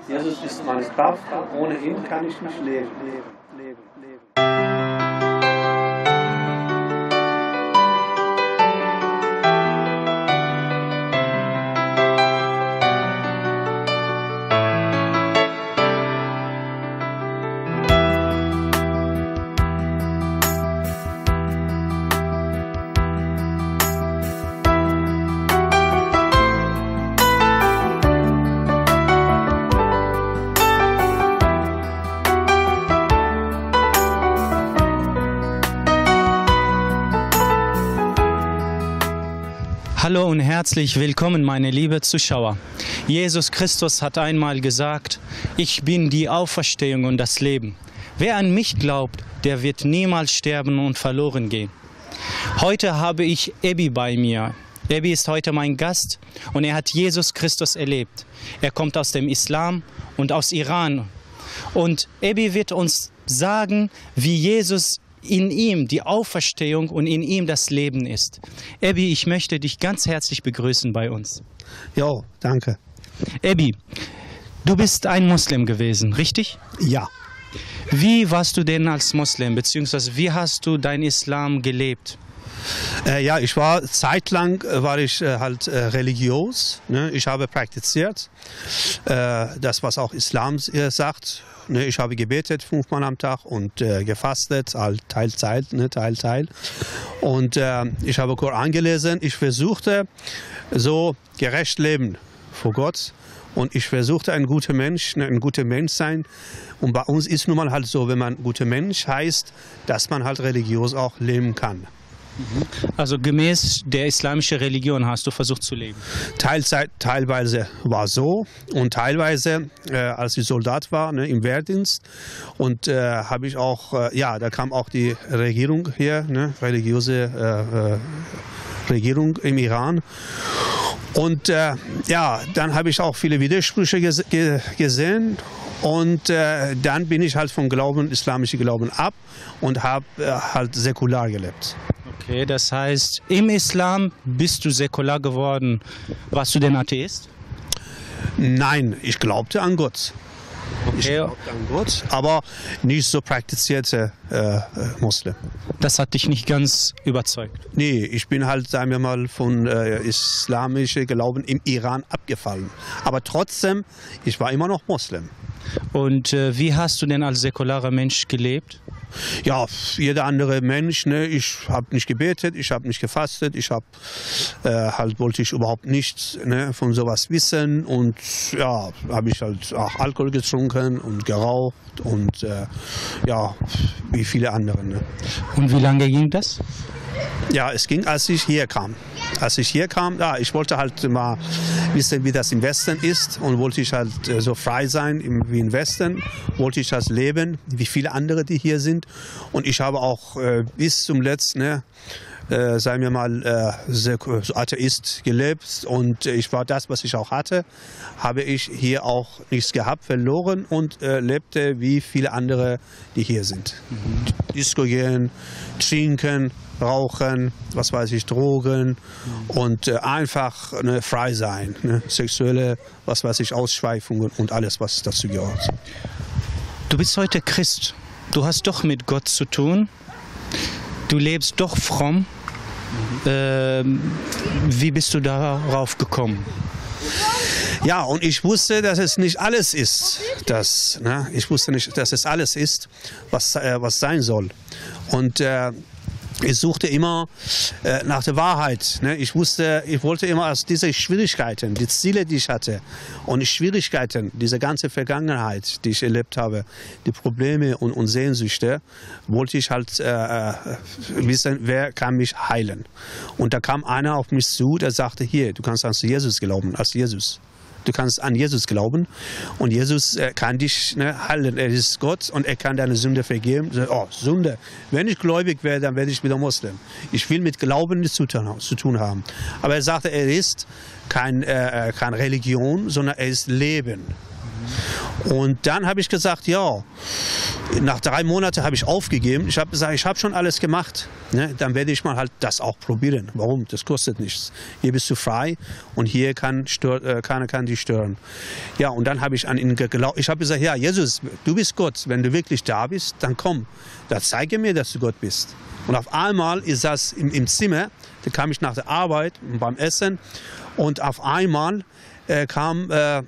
Jesus ist meine Kraft, ohne ihn kann ich nicht leben. Hallo und herzlich willkommen, meine lieben Zuschauer. Jesus Christus hat einmal gesagt, ich bin die Auferstehung und das Leben. Wer an mich glaubt, der wird niemals sterben und verloren gehen. Heute habe ich Ebi bei mir. Ebi ist heute mein Gast und er hat Jesus Christus erlebt. Er kommt aus dem Islam und aus Iran. Und Ebi wird uns sagen, wie Jesus in ihm die Auferstehung und in ihm das Leben ist. Ebi, ich möchte dich ganz herzlich begrüßen bei uns. Jo, danke. Ebi, du bist ein Muslim gewesen, richtig? Ja. Wie warst du denn als Muslim, beziehungsweise wie hast du dein Islam gelebt? Ja, ich war zeitlang religiös. Ne? Ich habe praktiziert, das was auch Islam sagt. Ne? Ich habe gebetet 5-mal am Tag und gefastet, Teil. Und ich habe Koran gelesen. Ich versuchte so gerecht leben vor Gott. Und ich versuchte ein guter Mensch sein. Und bei uns ist nun mal halt so, wenn man ein guter Mensch heißt, dass man halt religiös auch leben kann. Also gemäß der islamischen Religion hast du versucht zu leben? Teilweise war so und teilweise, als ich Soldat war, ne, im Wehrdienst, und habe ich auch, da kam auch die Regierung hier, ne, religiöse Regierung im Iran. Und dann habe ich auch viele Widersprüche gesehen. Und dann bin ich halt vom islamischen Glauben ab und habe halt säkular gelebt. Okay, das heißt, im Islam bist du säkular geworden. Warst du denn Atheist? Nein, ich glaubte an Gott. Okay. Ich glaubte an Gott, aber nicht so praktizierte Muslim. Das hat dich nicht ganz überzeugt? Nee, ich bin halt, sagen wir mal, von islamischen Glauben im Iran abgefallen. Aber trotzdem, ich war immer noch Muslim. Und wie hast du denn als säkularer Mensch gelebt? Ja, jeder andere Mensch, ne? Ich habe nicht gebetet, ich habe nicht gefastet, wollte ich überhaupt nichts, ne, von sowas wissen, und ja, habe ich halt auch Alkohol getrunken und geraucht und wie viele andere. Ne? Und wie lange ging das? Ja, es ging, als ich hier kam. Ich wollte halt mal wissen, wie das im Westen ist, und wollte ich halt so frei sein wie im Westen, wollte ich das leben, wie viele andere, die hier sind. Und ich habe auch bis zum letzten, sagen wir mal, Atheist gelebt, und ich war das, was ich auch hatte, habe ich hier auch nichts gehabt, verloren, und lebte wie viele andere, die hier sind. Disco gehen, trinken, rauchen, was weiß ich, Drogen, und einfach frei sein, ne? Sexuelle, was weiß ich, Ausschweifungen und alles, was dazu gehört. Du bist heute Christ, du hast doch mit Gott zu tun, du lebst doch fromm. Wie bist du darauf gekommen? Ja, und ich wusste, dass es nicht alles ist. Ich wusste nicht, dass es alles ist, was sein soll. Und ich suchte immer nach der Wahrheit. Ne? Ich wollte immer aus diesen Schwierigkeiten, die Ziele, die ich hatte, und die Schwierigkeiten, diese ganze Vergangenheit, die ich erlebt habe, die Probleme und Sehnsüchte, wollte ich halt wissen, wer kann mich heilen. Und da kam einer auf mich zu, der sagte, hier, du kannst an Jesus glauben, als Jesus. Du kannst an Jesus glauben, und Jesus kann dich heilen. Er ist Gott, und er kann deine Sünde vergeben. Oh, Sünde. Wenn ich gläubig werde, dann werde ich wieder Muslim. Ich will mit Glauben nichts zu tun haben. Aber er sagte, er ist kein Religion, sondern er ist Leben. Und dann habe ich gesagt, ja, Nach 3 Monaten habe ich aufgegeben. Ich habe gesagt, ich habe schon alles gemacht. Ne? Dann werde ich mal halt das auch probieren. Warum? Das kostet nichts. Hier bist du frei und hier keiner kann dich stören. Ja, und dann habe ich an ihn geglaubt. Ich habe gesagt, ja, Jesus, du bist Gott. Wenn du wirklich da bist, dann komm. Dann zeige mir, dass du Gott bist. Und auf einmal ist das im Zimmer. Da kam ich nach der Arbeit beim Essen. Und auf einmal kam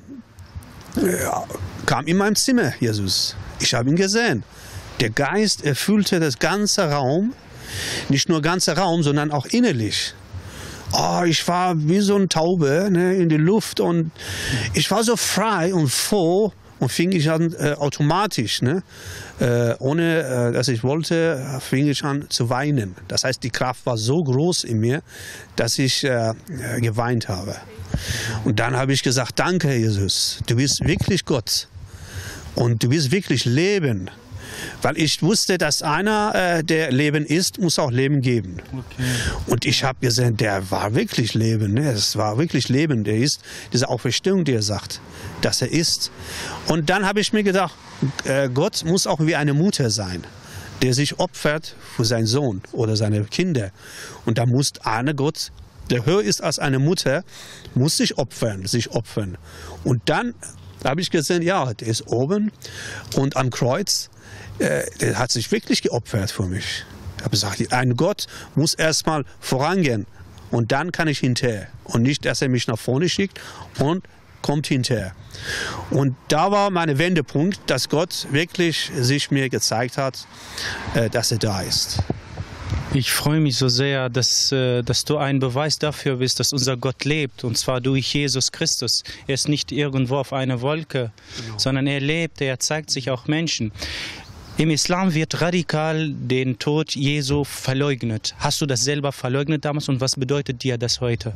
in meinem Zimmer Jesus. Ich habe ihn gesehen. Der Geist erfüllte das ganze Raum. Nicht nur ganze Raum, sondern auch innerlich. Oh, ich war wie so eine Taube, ne, in der Luft und ich war so frei und froh und fing ich an automatisch, ne, ohne dass ich wollte, fing ich an zu weinen. Das heißt, die Kraft war so groß in mir, dass ich geweint habe. Und dann habe ich gesagt, danke Jesus, du bist wirklich Gott. Und du willst wirklich leben. Weil ich wusste, dass einer, der Leben ist, muss auch Leben geben. Okay. Und ich habe gesehen, der war wirklich Leben. Ne? Es war wirklich Leben. Der ist diese Auferstehung, die er sagt, dass er ist. Und dann habe ich mir gedacht, Gott muss auch wie eine Mutter sein, der sich opfert für seinen Sohn oder seine Kinder. Und da muss einer Gott, der höher ist als eine Mutter, muss sich opfern. Und dann habe ich gesehen, ja, der ist oben und am Kreuz, der hat sich wirklich geopfert für mich. Ich habe gesagt, ein Gott muss erstmal vorangehen und dann kann ich hinterher. Und nicht, dass er mich nach vorne schickt und kommt hinterher. Und da war mein Wendepunkt, dass Gott wirklich sich mir gezeigt hat, dass er da ist. Ich freue mich so sehr, dass du ein Beweis dafür bist, dass unser Gott lebt, und zwar durch Jesus Christus. Er ist nicht irgendwo auf einer Wolke, sondern er lebt, er zeigt sich auch Menschen. Im Islam wird radikal den Tod Jesu verleugnet. Hast du das selber verleugnet damals und was bedeutet dir das heute?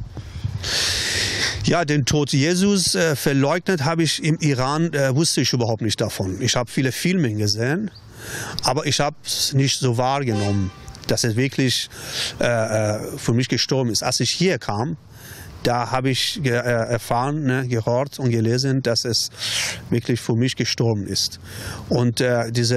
Ja, den Tod Jesus verleugnet habe ich im Iran, wusste ich überhaupt nicht davon. Ich habe viele Filme gesehen, aber ich habe es nicht so wahrgenommen, dass er wirklich für mich gestorben ist. Als ich hier kam, da habe ich erfahren, ne, gehört und gelesen, dass es wirklich für mich gestorben ist. Und das,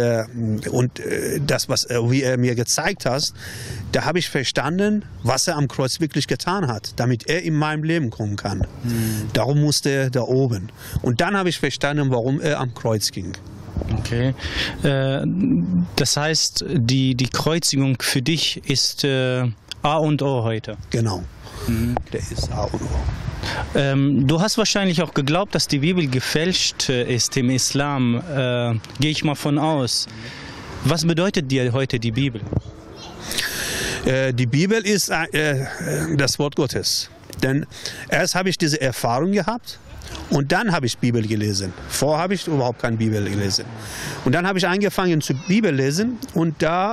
wie er mir gezeigt hat, da habe ich verstanden, was er am Kreuz wirklich getan hat, damit er in meinem Leben kommen kann. Darum musste er da oben. Und dann habe ich verstanden, warum er am Kreuz ging. Okay. Das heißt, die Kreuzigung für dich ist A und O heute. Genau. Der ist A und O. Du hast wahrscheinlich auch geglaubt, dass die Bibel gefälscht ist im Islam. Gehe ich mal von aus. Was bedeutet dir heute die Bibel? Die Bibel ist das Wort Gottes. Denn erst habe ich diese Erfahrung gehabt. Und dann habe ich Bibel gelesen. Vorher habe ich überhaupt keine Bibel gelesen. Und dann habe ich angefangen zu Bibel lesen und da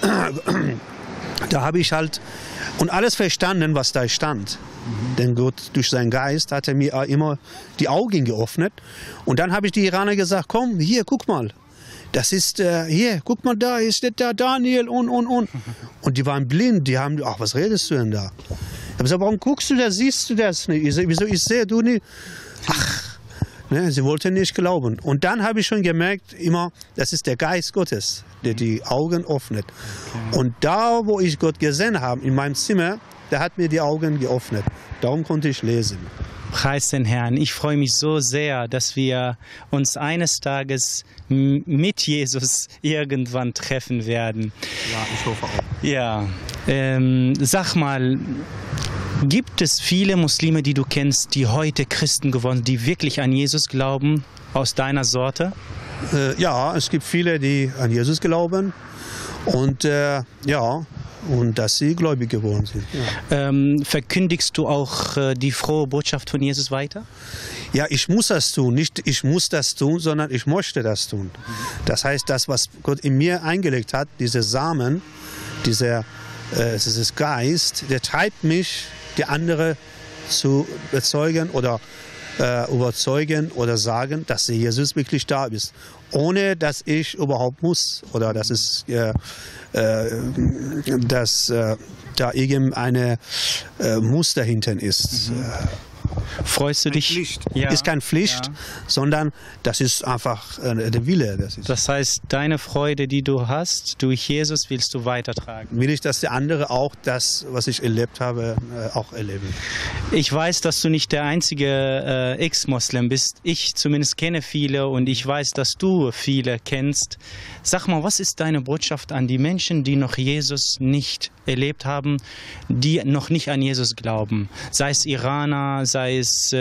habe ich halt und alles verstanden, was da stand. Denn Gott durch seinen Geist hat er mir immer die Augen geöffnet. Und dann habe ich die Iraner gesagt, komm, hier, guck mal. Das ist, hier, guck mal, da ist der Daniel und. Und die waren blind, die haben, ach, was redest du denn da? Ich habe gesagt, warum guckst du das, siehst du das nicht? Wieso, ich sehe, du nicht? Ach, ne, sie wollten nicht glauben. Und dann habe ich schon gemerkt, immer, das ist der Geist Gottes, der die Augen öffnet. Und da, wo ich Gott gesehen habe, in meinem Zimmer, der hat mir die Augen geöffnet. Darum konnte ich lesen. Preis den Herrn. Ich freue mich so sehr, dass wir uns eines Tages mit Jesus irgendwann treffen werden. Ja, ich hoffe auch. Ja, sag mal, gibt es viele Muslime, die du kennst, die heute Christen geworden sind, die wirklich an Jesus glauben, aus deiner Sorte? Ja, es gibt viele, die an Jesus glauben und ja, und dass sie gläubig geworden sind. Ja. Verkündigst du auch die frohe Botschaft von Jesus weiter? Ja, ich muss das tun. Nicht ich muss das tun, sondern ich möchte das tun. Das heißt, das, was Gott in mir eingelegt hat, diese Samen, dieses Geist, der treibt mich, die andere zu bezeugen oder überzeugen oder sagen, dass Jesus wirklich da ist. Ohne dass ich überhaupt muss oder dass es da irgendeine Muster hinten ist. Freust du dich? Pflicht. Ja. Ist keine Pflicht, Ja. sondern das ist einfach der Wille. Das heißt, deine Freude, die du hast, durch Jesus willst du weitertragen. Will ich, dass der andere auch das, was ich erlebt habe, auch erleben. Ich weiß, dass du nicht der einzige Ex-Moslem bist. Ich zumindest kenne viele und ich weiß, dass du viele kennst. Sag mal, was ist deine Botschaft an die Menschen, die noch Jesus nicht erlebt haben, die noch nicht an Jesus glauben? Sei es Iraner, sei es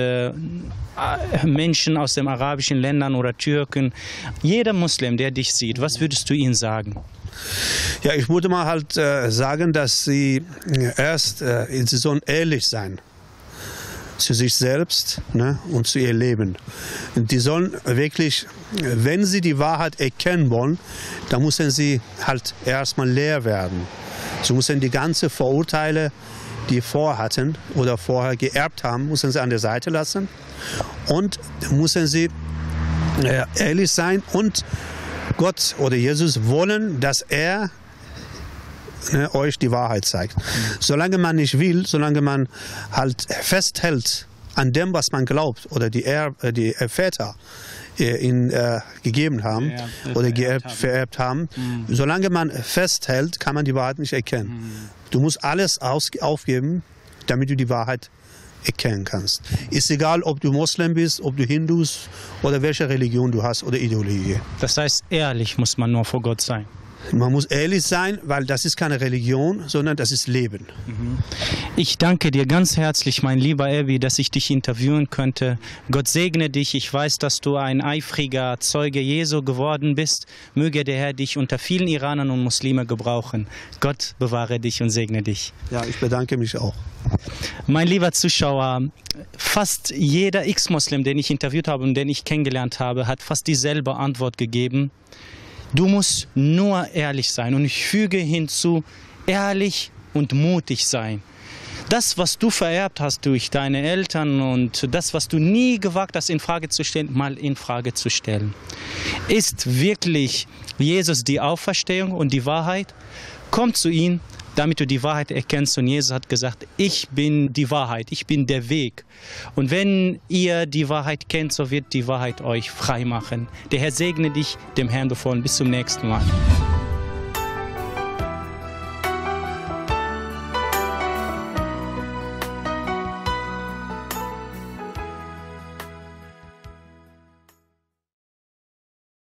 Menschen aus den arabischen Ländern oder Türken. Jeder Muslim, der dich sieht, was würdest du ihnen sagen? Ja, ich würde mal halt sagen, dass sie sie sollen ehrlich sein zu sich selbst, ne, und zu ihr Leben. Die sollen wirklich, wenn sie die Wahrheit erkennen wollen, dann müssen sie halt erstmal leer werden. Sie müssen die ganzen Vorurteile, die vorhatten oder vorher geerbt haben, müssen sie an der Seite lassen und müssen sie ehrlich sein und Gott oder Jesus wollen, dass er euch die Wahrheit zeigt. Solange man nicht will, solange man halt festhält an dem, was man glaubt oder die Väter ihnen gegeben haben oder vererbt haben, solange man festhält, kann man die Wahrheit nicht erkennen. Du musst alles aufgeben, damit du die Wahrheit erkennen kannst. Ist egal, ob du Moslem bist, ob du Hindus oder welche Religion du hast oder Ideologie. Das heißt, ehrlich muss man nur vor Gott sein. Man muss ehrlich sein, weil das ist keine Religion, sondern das ist Leben. Ich danke dir ganz herzlich, mein lieber Erbi, dass ich dich interviewen könnte. Gott segne dich. Ich weiß, dass du ein eifriger Zeuge Jesu geworden bist. Möge der Herr dich unter vielen Iranern und Muslimen gebrauchen. Gott bewahre dich und segne dich. Ja, ich bedanke mich auch. Mein lieber Zuschauer, fast jeder Ex-Muslim, den ich interviewt habe und den ich kennengelernt habe, hat fast dieselbe Antwort gegeben. Du musst nur ehrlich sein und ich füge hinzu, ehrlich und mutig sein. Das, was du vererbt hast durch deine Eltern und das, was du nie gewagt hast, in Frage zu stellen, mal in Frage zu stellen. Ist wirklich Jesus die Auferstehung und die Wahrheit? Komm zu ihm, damit du die Wahrheit erkennst. Und Jesus hat gesagt, ich bin die Wahrheit, ich bin der Weg. Und wenn ihr die Wahrheit kennt, so wird die Wahrheit euch frei machen. Der Herr segne dich, dem Herrn befohlen. Bis zum nächsten Mal.